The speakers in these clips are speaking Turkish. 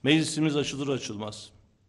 Meclisimiz açılır açılmaz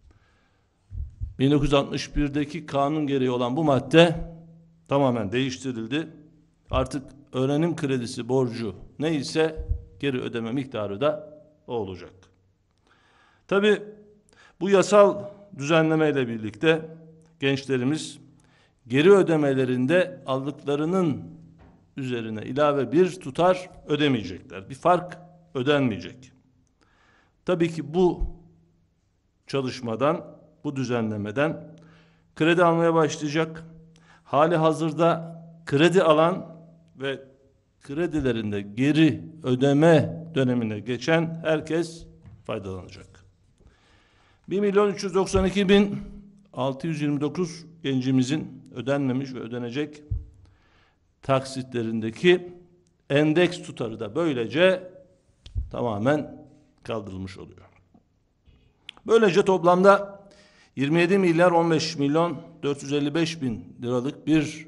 1961'deki kanun gereği olan bu madde tamamen değiştirildi. Artık öğrenim kredisi borcu neyse geri ödeme miktarı da o olacak. Tabii bu yasal düzenlemeyle birlikte gençlerimiz geri ödemelerinde aldıklarının üzerine ilave bir tutar ödemeyecekler. Bir fark ödenmeyecek. Tabii ki bu çalışmadan, bu düzenlemeden kredi almaya başlayacak. Hali hazırda kredi alan ve kredilerinde geri ödeme dönemine geçen herkes faydalanacak. 1.392.629 gencimizin ödenmemiş ve ödenecek taksitlerindeki endeks tutarı da böylece tamamen kaldırılmış oluyor. Böylece toplamda 27 milyar 15 milyon 455 bin liralık bir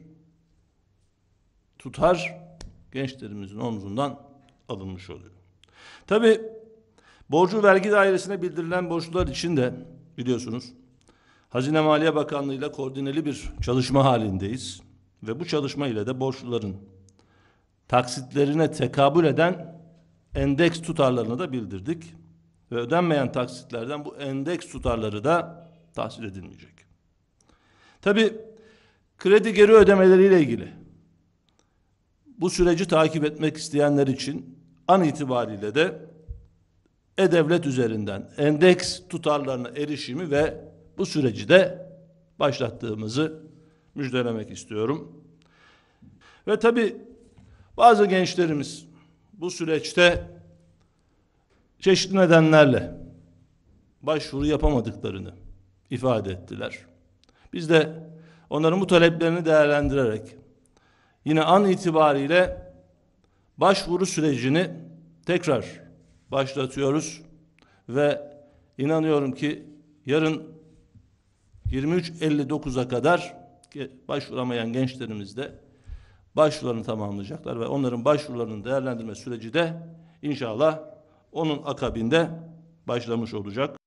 tutar gençlerimizin omzundan alınmış oluyor. Tabii borcu vergi dairesine bildirilen borçlular için de biliyorsunuz Hazine Maliye Bakanlığı ile koordineli bir çalışma halindeyiz ve bu çalışma ile de borçluların taksitlerine tekabül eden endeks tutarlarını da bildirdik ve ödenmeyen taksitlerden bu endeks tutarları da tahsil edilmeyecek. Tabii kredi geri ödemeleriyle ilgili bu süreci takip etmek isteyenler için an itibariyle de E-Devlet üzerinden endeks tutarlarına erişimi ve bu süreci de başlattığımızı müjdelemek istiyorum. Ve tabii bazı gençlerimiz bu süreçte çeşitli nedenlerle başvuru yapamadıklarını ifade ettiler. Biz de onların bu taleplerini değerlendirerek yine an itibariyle başvuru sürecini tekrar başlatıyoruz ve inanıyorum ki yarın 23.59'a kadar başvuramayan gençlerimiz de başvurularını tamamlayacaklar ve onların başvurularının değerlendirme süreci de inşallah onun akabinde başlamış olacak.